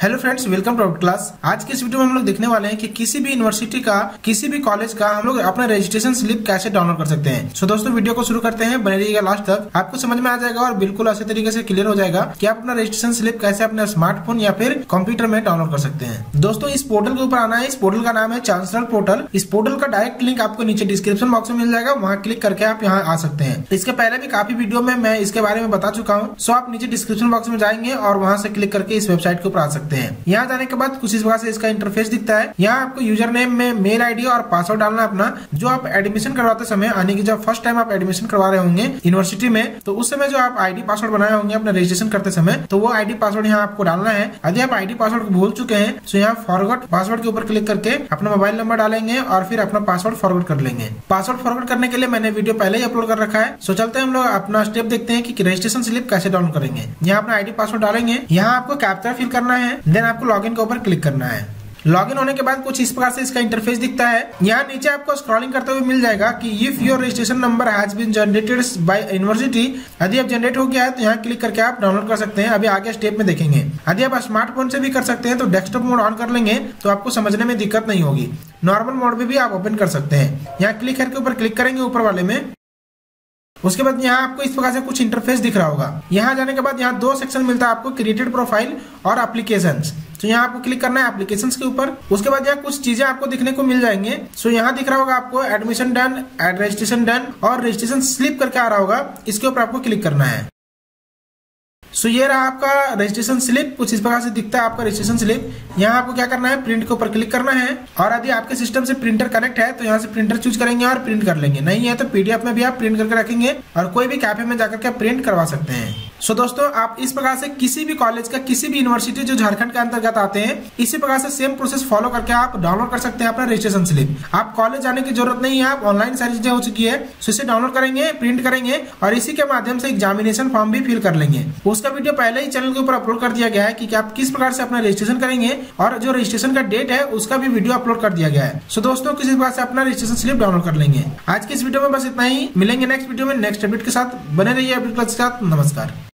Hello friends, welcome to our class. आज के इस वीडियो में हम लोग देखने वाले हैं कि किसी भी यूनिवर्सिटी का, किसी भी कॉलेज का हम लोग अपना रजिस्ट्रेशन स्लिप कैसे डाउनलोड कर सकते हैं। सो दोस्तों, वीडियो को शुरू करते हैं, बने रहिएगा लास्ट तक, आपको समझ में आ जाएगा और बिल्कुल अच्छे तरीके से क्लियर हो जाएगा कि आप अपना रजिस्ट्रेशन स्लिप कैसे अपने स्मार्टफोन या फिर कंप्यूटर में डाउनलोड कर सकते हैं। दोस्तों, इस पोर्टल के ऊपर आना है। इस पोर्टल का नाम है चांसलर पोर्टल। इस पोर्टल का डायरेक्ट लिंक आपको नीचे डिस्क्रिप्शन बॉक्स में मिल जाएगा, वहाँ क्लिक करके आप यहाँ आ सकते हैं। इसके पहले भी काफी वीडियो में मैं इसके बारे में बता चुका हूँ। सो आप नीचे डिस्क्रिप्शन बॉक्स में जाएंगे और वहाँ से क्लिक करके इस वेबसाइट के ऊपर आ सकते हैं। यहाँ जाने के बाद कुछ इस प्रकार से इसका इंटरफेस दिखता है। यहाँ आपको यूजर नेम में मेल आईडी और पासवर्ड डालना अपना, जो आप एडमिशन करवाते समय, यानी कि जब फर्स्ट टाइम आप एडमिशन करवा रहे होंगे यूनिवर्सिटी में, तो उस समय जो आप आईडी पासवर्ड बनाए होंगे अपने रजिस्ट्रेशन करते समय, तो वो आईडी पासवर्ड यहाँ आपको डालना है। यदि आप आईडी पासवर्ड भूल चुके हैं तो यहाँ फॉरगॉट पासवर्ड के ऊपर क्लिक करके अपना मोबाइल नंबर डालेंगे और फिर अपना पासवर्ड फॉरवर्ड कर लेंगे। पासवर्ड फॉरवर्ड करने के लिए मैंने वीडियो पहले ही अपलोड कर रखा है। सो चलते हैं हम लोग अपना स्टेप देखते हैं कि रजिस्ट्रेशन स्लिप कैसे डाउनलोड करेंगे। यहाँ अपना आईडी पासवर्ड डालेंगे, यहाँ आपको कैप्चा फिल करना है, देन आपको लॉगिन के ऊपर क्लिक करना है। लॉगिन होने के बाद कुछ इस प्रकार से इसका इंटरफेस दिखता है। यहाँ नीचे आपको स्क्रॉलिंग करते हुए मिल जाएगा कि if your registration number has been generated by university, यदि आप जनरेट हो गया है तो यहाँ क्लिक करके आप डाउनलोड कर सकते हैं। अभी आगे स्टेप में देखेंगे। यदि आप स्मार्टफोन से भी कर सकते हैं तो डेस्कटॉप मोड ऑन कर लेंगे तो आपको समझने में दिक्कत नहीं होगी। नॉर्मल मोड में भी आप ओपन कर सकते हैं। यहाँ क्लिक करके ऊपर क्लिक करेंगे ऊपर वाले में। उसके बाद यहाँ आपको इस प्रकार से कुछ इंटरफेस दिख रहा होगा। यहाँ जाने के बाद यहाँ दो सेक्शन मिलता है आपको, क्रिएटेड प्रोफाइल और एप्लीकेशंस। तो यहाँ आपको क्लिक करना है एप्लीकेशंस के ऊपर। उसके बाद यहाँ कुछ चीजें आपको दिखने को मिल जाएंगे। सो यहाँ दिख रहा होगा आपको एडमिशन डन, रजिस्ट्रेशन डन और रजिस्ट्रेशन स्लिप करके आ रहा होगा। इसके ऊपर आपको क्लिक करना है। सो ये रहा आपका रजिस्ट्रेशन स्लिप। कुछ इस प्रकार से दिखता है आपका रजिस्ट्रेशन स्लिप। यहाँ आपको क्या करना है, प्रिंट के ऊपर क्लिक करना है। और यदि आपके सिस्टम से प्रिंटर कनेक्ट है तो यहाँ से प्रिंटर चूज करेंगे और प्रिंट कर लेंगे। नहीं है तो पीडीएफ में भी आप प्रिंट करके रखेंगे और कोई भी कैफे में जाकर के प्रिंट करवा सकते हैं। सो दोस्तों, आप इस प्रकार से किसी भी कॉलेज का, किसी भी यूनिवर्सिटी जो झारखंड के अंतर्गत आते हैं, इसी प्रकार से सेम प्रोसेस फॉलो करके आप डाउनलोड कर सकते हैं अपना रजिस्ट्रेशन स्लिप। आप कॉलेज जाने की जरूरत नहीं है, आप ऑनलाइन सारी चीजें हो चुकी है। सो इसे डाउनलोड करेंगे, प्रिंट करेंगे और इसी के माध्यम से एग्जामिनेशन फॉर्म भी फिल कर लेंगे। उसका वीडियो पहले ही चैनल के ऊपर अपलोड कर दिया गया है कि आप किस प्रकार से अपना रजिस्ट्रेशन करेंगे, और जो रजिस्ट्रेशन का डेट है उसका भी वीडियो अपलोड कर दिया गया है। सो दोस्तों, किसी प्रकार से अपना रजिस्ट्रेशन स्लिप डाउनलोड कर लेंगे। आज की इस वीडियो में बस इतना ही। मिलेंगे नेक्स्ट वीडियो में नेक्स्ट अपडेट के साथ। बने रहिए अपडेट के साथ। नमस्कार।